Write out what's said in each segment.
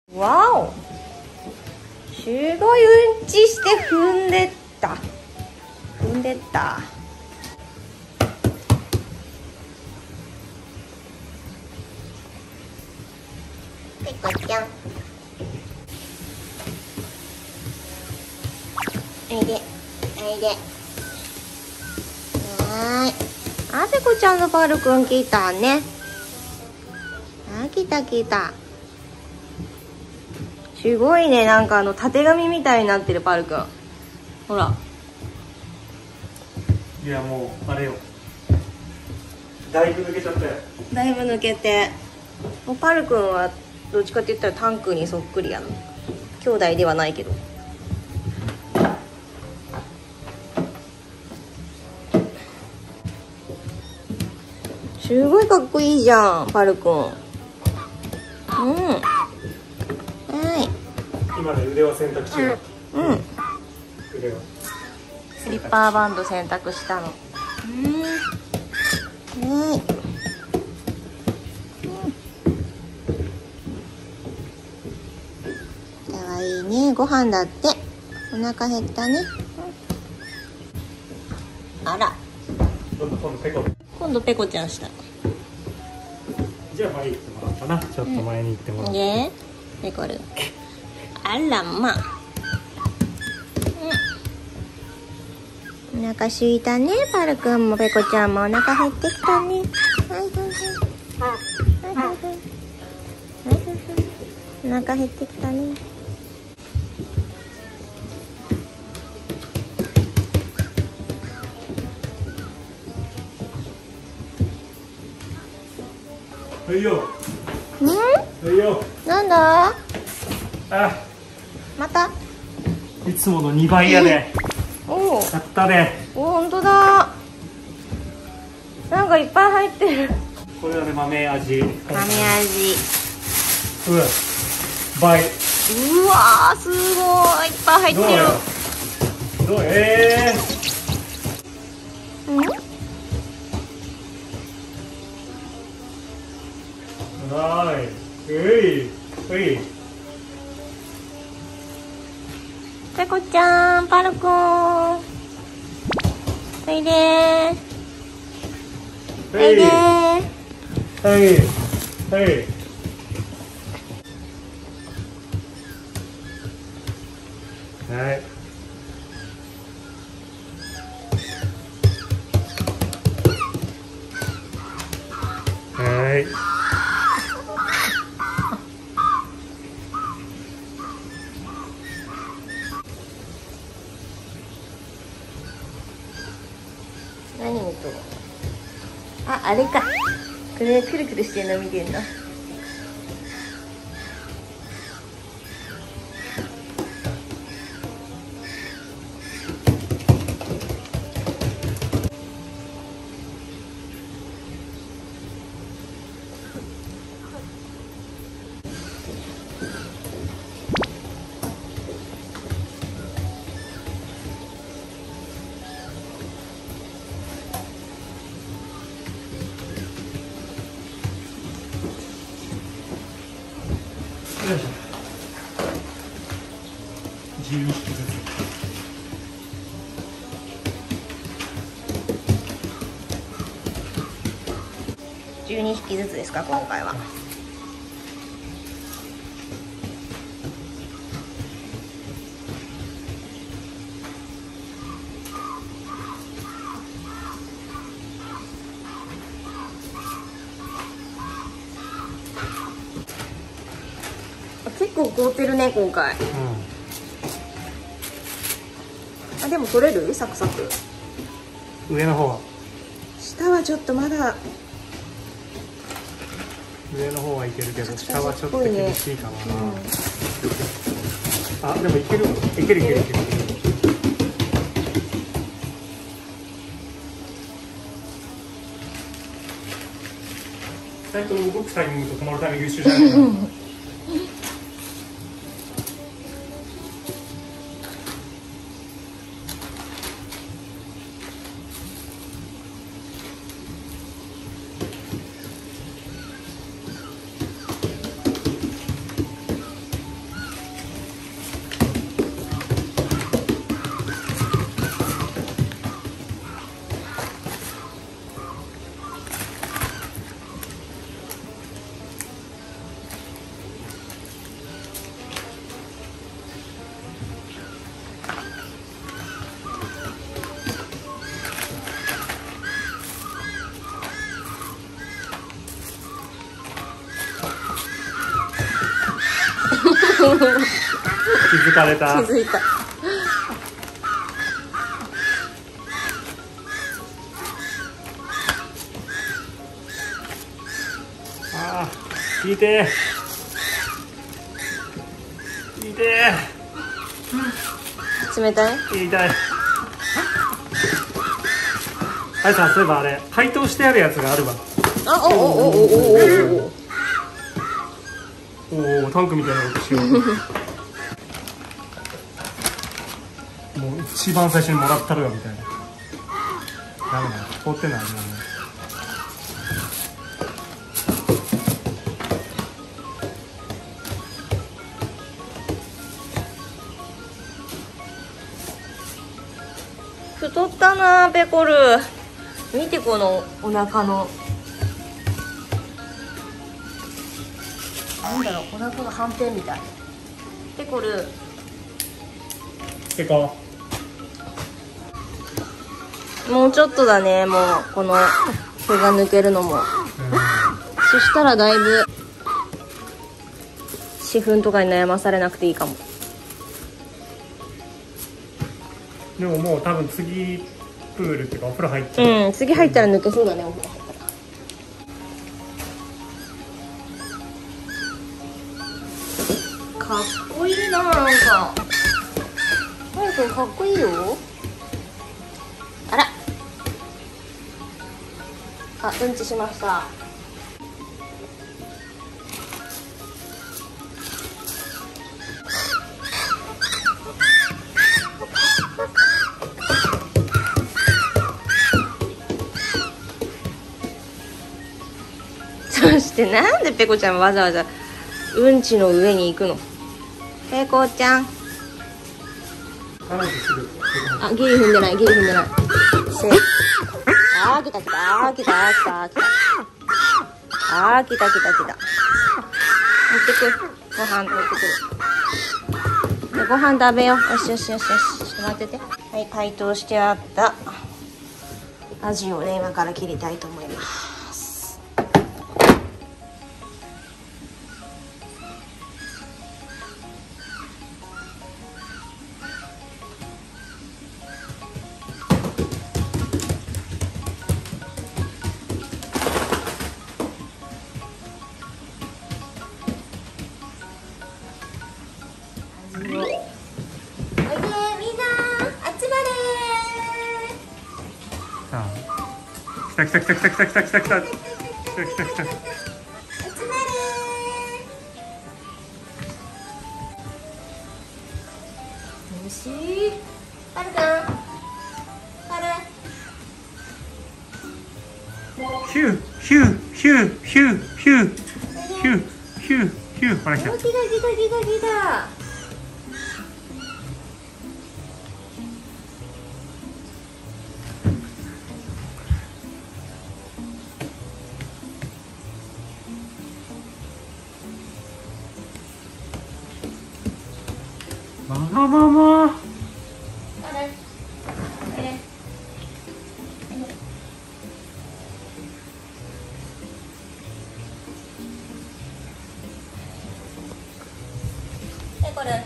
わお、すごいうんちして踏んでったペコちゃん、おいでおいで。はーい、あ、ペコちゃんのパルくん来たね。あ、来た。すごいね、なんかたてがみみたいになってるパルくん。ほら。 いや、もうあれよ、だいぶ抜けちゃったよ。 だいぶ抜けて、もうパルくんはどっちかって言ったらタンクにそっくりやの。兄弟ではないけど。すごいかっこいいじゃん、パルくん。うん。はい。 今ね、腕は洗濯中。 うん。 腕は。 スリッパーバンド洗濯したの。うん。はい。かわいいね、ご飯だって。お腹減ったね。あら。 今度ペコ。 今度ペコちゃんした。 じゃあ前行ってもらおうかな。ちょっと前に行ってもらおう。 ね、ペコル。あらま。お腹すいたね、パルくんもペコちゃんもお腹減ってきたね。はい。お腹減ってきたね。 はいよ。はいよ。 なんだ？ あ、 また？ いつもの2倍やで。 おお。 やったで。 お、本当だ。なんかいっぱい入ってる。 これはね、豆味。 豆味。 倍。 うわー、すごい、いっぱい入ってる。 どう？はい。 ペコちゃん、パルくん。おいでー。おいでー。 はい。はい。 何見とる？あ、あれか。これくるくるしてるの見てんの。 よいしょ。12匹ずつ。 12匹ずつですか、今回は。結構凍ってるね、今回。あ、でも取れる？サクサク。 上の方は。 下はちょっとまだ。 上の方はいけるけど、下はちょっと厳しいかな。あ、でもいける。いける。2人とも動くタイミングと止まるタイミング一緒じゃないかな。 づかれた。 気づいた。 ああ、聞いて聞いて冷たい？ 言いたい。あれさ、そういえばあれ解凍してあるやつがあるわ。 あ、おおおおおおおお、タンクみたいなことしよう。もう一番最初にもらったるよみたいな。ダメだ、凍ってないもんね。 太ったなペコル。見てこのお腹の。なんだろう、お腹がはんぺんみたい。ペコル。 結構もうちょっとだね、もうこの毛が抜けるのも。そしたらだいぶ私粉とかに悩まされなくていいかも。 でももう多分次プールっていうかお風呂入っちゃう。 うん、次入ったら抜けそうだね、お風呂入ったら。かっこいいな、なんか。はやくんかっこいいよ。あら。あ、うんちしました。そしてなんでペコちゃんわざわざうんちの上に行くの？ペコちゃん。あ、ギリ踏んでない、ギリ踏んでない。あー、来た来た、あー、来た、来た、来た。あー、来た、来た、来た。持ってくる。ご飯持ってくる。で、ご飯食べよう。よしよしよしよし。ちょっと待ってて。はい、解凍してあったアジをね、今から切りたいと思います。おいでみんな集まれさあ、来た来た来た来た来た来た来た来た来た来た来た来た。 集まれよしはるくんはるヒューヒューヒューヒューヒューヒューヒューヒュー。ほら来た。 来た来た来た来た。 わがまま。 これ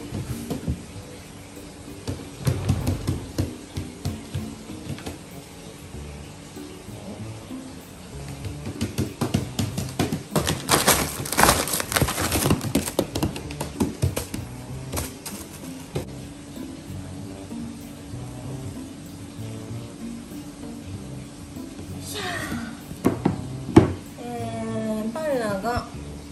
パンナが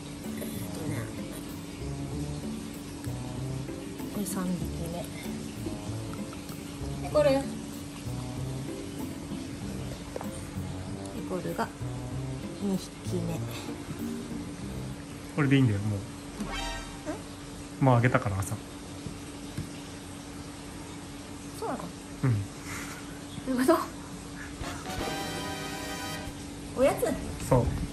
これ3匹目。これこれが2匹目。 これでいいんだよ、もうあげたから朝。 そうなの？ うん。 どういうこと？おやつ？ そう。